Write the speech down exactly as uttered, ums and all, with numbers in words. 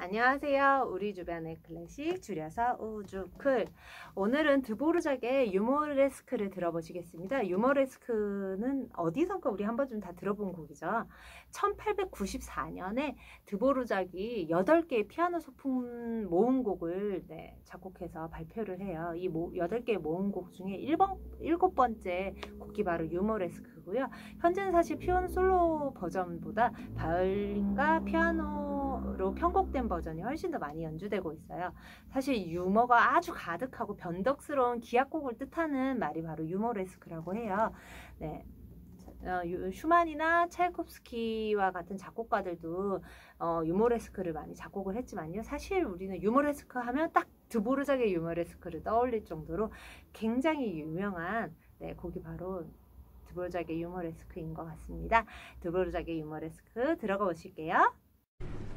안녕하세요. 우리 주변의 클래식 줄여서 우주클. 오늘은 드보르작의 유모레스크를 들어보시겠습니다. 유모레스크는 어디선가 우리 한 번쯤 다 들어본 곡이죠. 천팔백구십사 년에 드보르작이 여덟 개의 피아노 소품 모음곡을 네, 작곡해서 발표를 해요. 이 여덟 개의 모음곡 중에 일곱 번째 곡이 바로 유모레스크고요. 현재는 사실 피아노 솔로 버전보다 바이올린과 피아노로 편곡된 버전이 훨씬 더 많이 연주되고 있어요. 사실 유머가 아주 가득하고 변덕스러운 기악곡을 뜻하는 말이 바로 유모레스크라고 해요. 네. 어, 슈만이나 찰콥스키와 같은 작곡가들도 어, 유모레스크를 많이 작곡을 했지만요. 사실 우리는 유모레스크 하면 딱 드보르작의 유모레스크를 떠올릴 정도로 굉장히 유명한 네, 곡이 바로 드보르작의 유모레스크인 것 같습니다. 드보르작의 유모레스크 들어가 보실게요.